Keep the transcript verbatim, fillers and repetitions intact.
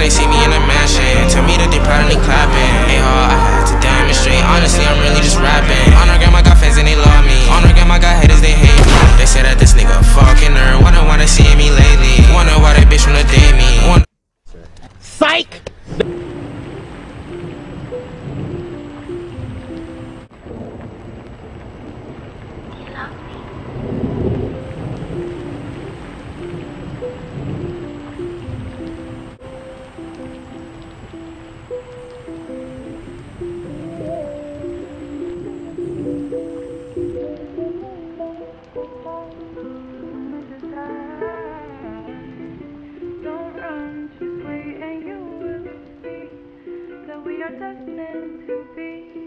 they see me in a mansion. Tell me that they proudly clapping. Hey, ho, I had to demonstrate. Honestly, I'm really just rapping. On her grandma got fans and they love me. On her grandma got haters, they hate me. They say that this nigga fucking nerd. Wonder why they seeing me lately. Wonder why that bitch wanna date me. Wonder Psych! We are destined to be.